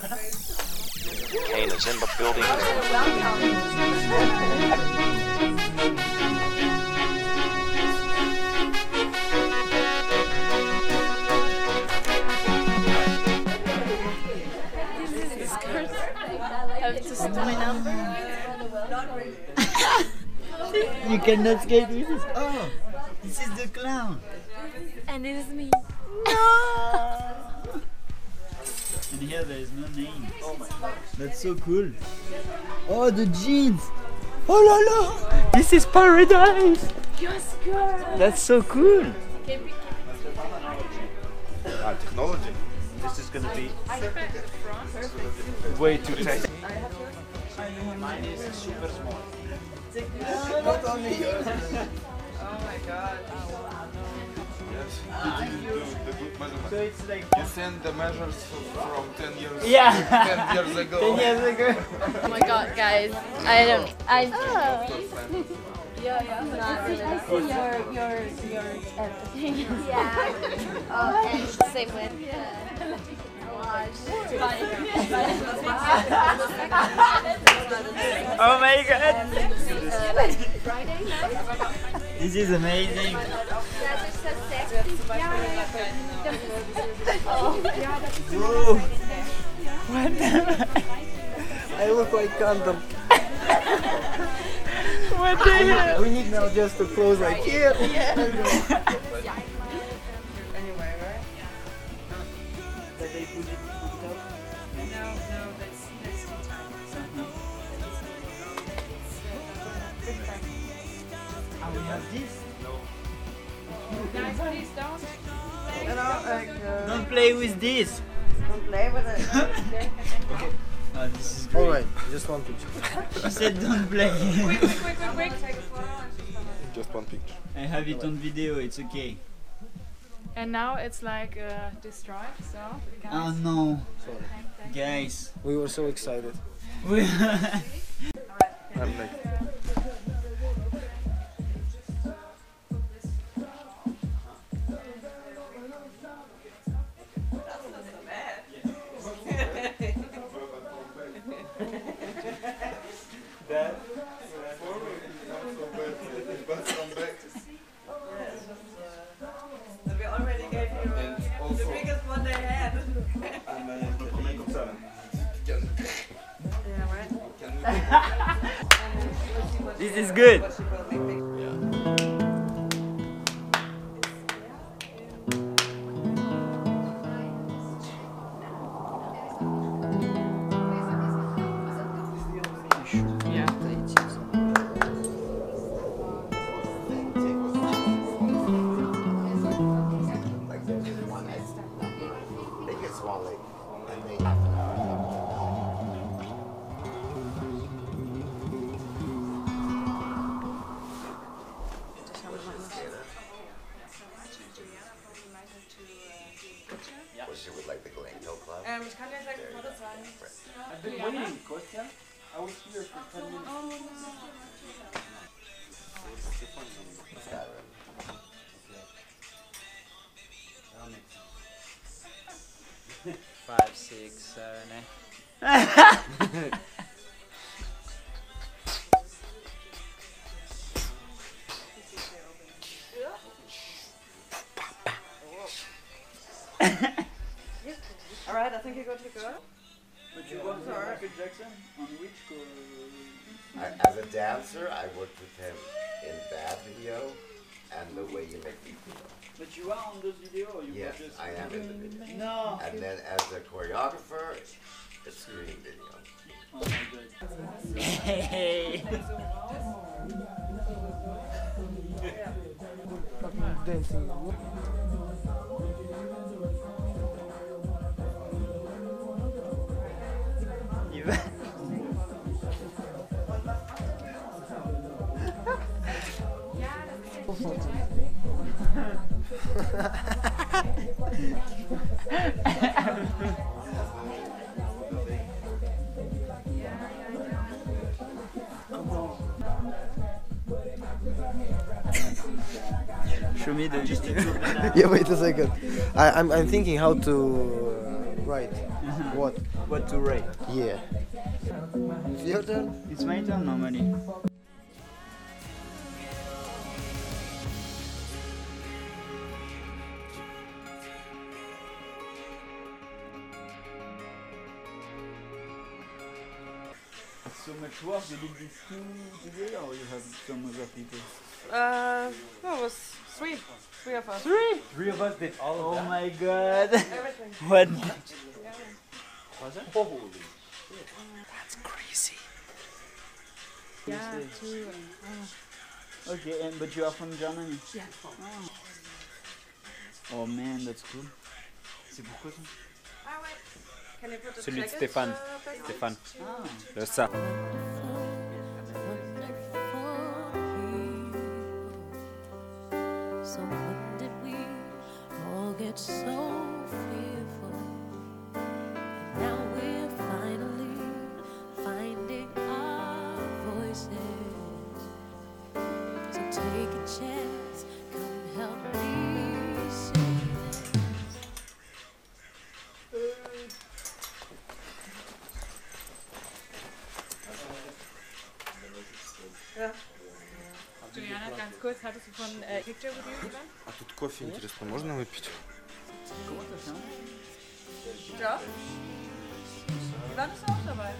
Kane is in the building. Have to see my number. You cannot skate with this. Oh, this is the clown. And this is me. And here there is no name. Oh my god. That's so cool. Oh, the jeans. Oh la la. This is paradise. Yes, girl. That's so cool. Technology. This is going to be way too tight. Mine is super small. Not only yours. Oh my god. Yes, you didn't do the good measurement. So it's like You send the measures from 10 years, yeah. 10 years ago. 10 years ago. Oh my god, guys. I don't. I. Yeah. Not really. I see your everything. Yeah. Oh, and same with. Oh my god. Friday night. This is amazing. Whoa. What the? I look like condom. What the hell? We need now just to close like here. Anyway, right? That they put it up? No, that's too tight. Ah, we have this? Guys, please don't. You know, like, Don't play with this. don't play with it. Oh, this is great. Alright, just one picture. She said don't play. Quick. Just one picture. I have it on video, it's okay. And now it's like destroyed, so guys. Oh no. Sorry. Guys. We were so excited. We I'm like, We already gave you the biggest one they had. Yeah, right? This is good. She would like the Glencoe Club. Ich kann dir gleich ein Foto zeigen. I've been waiting, Kostya. I was here for 10 minutes. Skyrim. 5, 6, 7, 8. Alright, I think you're good to go. But you worked with Michael Jackson on which As a dancer, I worked with him in that video and the way you make me feel. But you are on those videos or you Yes, were just... I am in the video. No! And then as a choreographer, it's screening video. Oh my god. Hey! Dancing. Show me the video. Yeah, wait a second. I'm thinking how to write what. what to rate. Yeah. Your turn? It's my turn normally. So much work, you did this two together or you have some other people? No, it was three of us. Three of us did all of that? Oh my god! Everything. What? Was it? Holy. That's crazy. Yeah, two. Okay, and but you are from Germany? Yeah. Oh man, that's cool. C'est pourquoi ça? Can you put the Celui de jacket, Stéphane. back on? Stéphane. Ah. Le ça. So when did we all get so fearful? And now we're finally finding our voices. So take a chance, come help me sing. Juliana, ganz kurz, hattest du von Picture with You gesagt? А тут кофе, интересно, можно выпить? Comment ça fait? Ja. Wann ist auch dabei?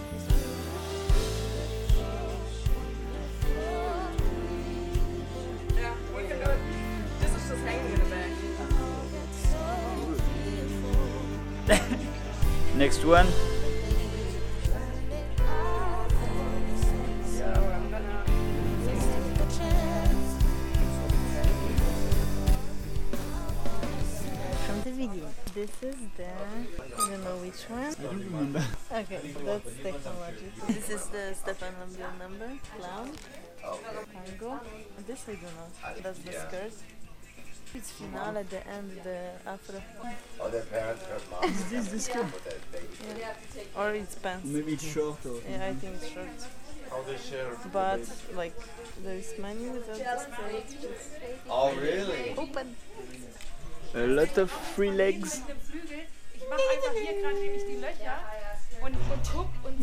Yeah, we can do it. This is just hanging in the back. Next one. From the video. This is the, I don't know which one. I don't remember. Okay, that's technology. This is the Stefan Lambiel number, clown, tango. And this I don't know. That's the skirt. It's finale at the end, the afro. Oh, their parents heard mom. Is this the skirt? With that baby. Yeah. Or it's pants. Maybe it's short or Yeah, I think it's short. How they share? But like, there's menu without the skirt. Just Oh, really? open. a lot of free legs. Mit dem Flügel. Ich mache einfach hier gerade nämlich die Löcher und guck und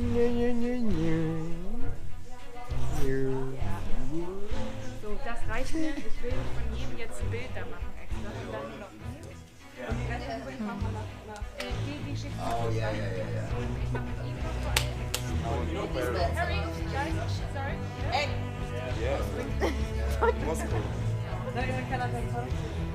so, das reicht mir. Ich will von jedem jetzt ein Bild da machen extra. Und dann noch und die Reste machen wir nach. Die schickt Oh, yeah, yeah, yeah, yeah. und ich mache mit ihm noch Harry, guys, sorry. Yeah. Moscow. Dann kann er dann kommen.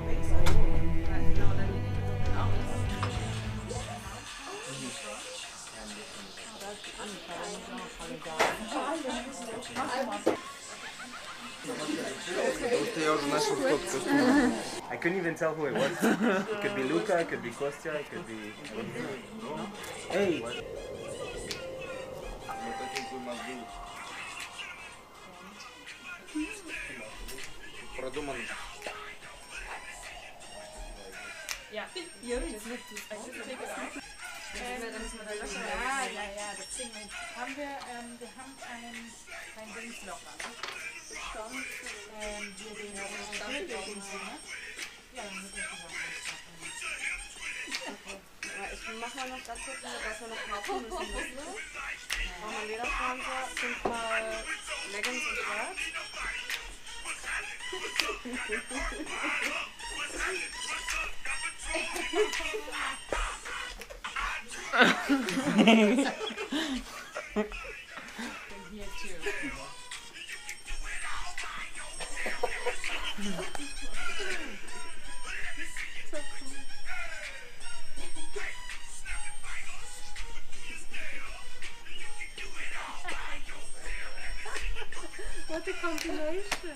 I couldn't even tell who it was. It could be Luca, it could be Kostya, it could be... Hey! Продуман. Ja. Ja, das Ding haben wir haben ein Dingslocher. Hier den Dings, ne? Ja, dann müssen wir Ich mach mal noch ganz kurz, dass wir noch kaufen müssen. Brauchen wir Lederfranke, 5-mal Leggings und Shirt. hier too. What a compilation!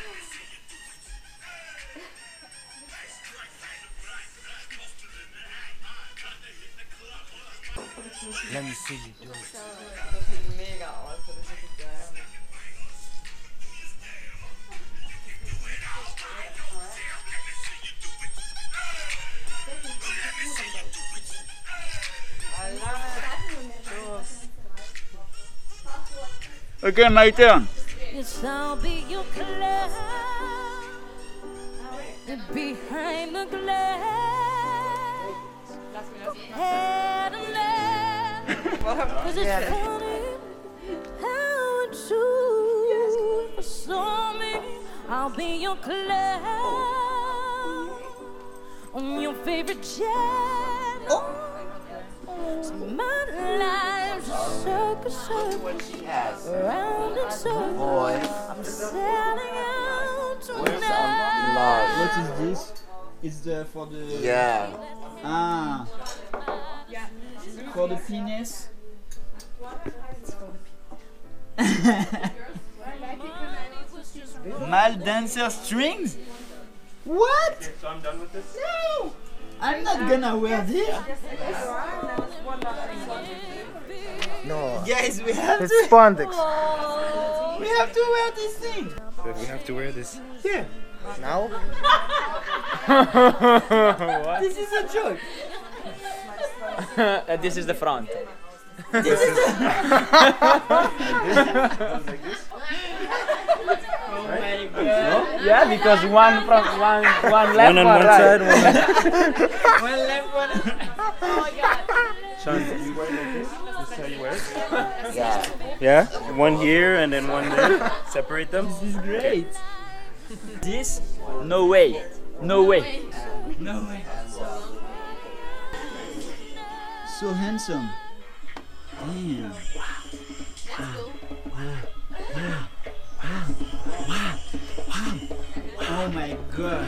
Let me see you do it. Das sieht mega aus, das ist richtig geil. Okay, my turn. Yes, I'll be your cloud behind the glass. Lass mir das. Had a man 'Cause it's funny how it's true. For so many, I'll be your clown on your favorite channel. So my life's a circus, Yes. round and circle. Boy. I'm selling out Where's tonight. love? What is this? It's for the... Yeah. Ah. For the penis. Mal dancer strings? What? So I'm done with this? No! I'm not gonna wear this. No. Guys, we have It's to... spandex. We have to wear this thing. We have to wear this. Yeah. Now? This is a joke. This is the front. This is a... Oh my god. Yeah, because one from one left, One on one right. side, one One left, one... Oh my god. Sean, you wear it like this? This is how you wear it? Yeah. Yeah? One here and then one there. Separate them. This is great. This? No way. No way. No way. So handsome. Damn. Oh my god.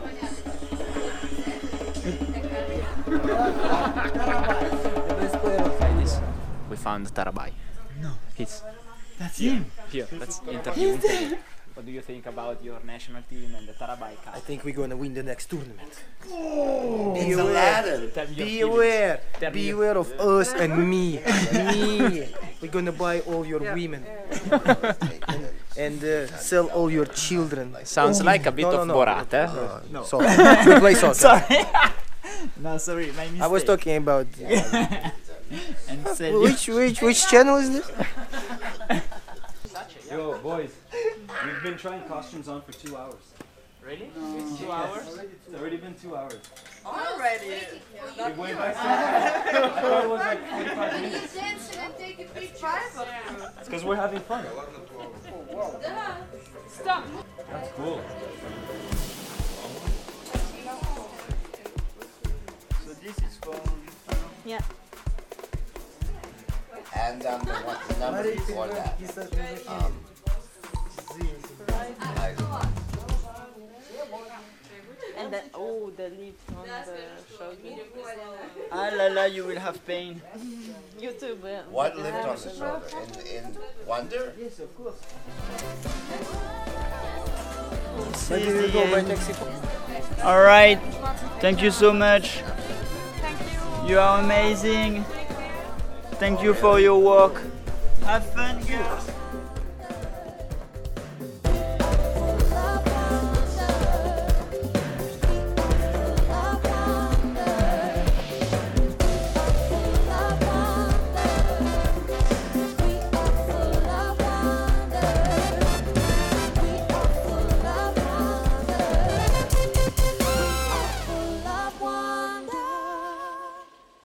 We found Tarabai. No. He's That's him. here. Let's interview He's him. there. What do you think about your national team and the Tarabai Cup? I think we're gonna win the next tournament. It's Aladdin. Tell me your Beware! feelings. Tell me your Beware of us and me. Me! We're gonna buy all your women and sell all your children. Sounds like a bit No, no, of no. Borat, eh? No. So, we play soccer. Sorry. No, sorry, my mistake. I was talking about And said you. which channel is this? Yo, boys. We've been trying costumes on for 2 hours. Really? 2 hours? It's already been 2 hours. Already. It went by so fast. I thought it was like 45 minutes. It's because we're having fun. Stop. That's cool. So this is for... Yeah. And the number before that. And then, oh, the lips on the shoulder. Ah la la, you will have pain. YouTube. What lift on the shoulder? In Wonder? Yes, of course. Maybe we'll go by taxi. Alright, thank you so much. You are amazing. Thank you for your work. Have fun, girls.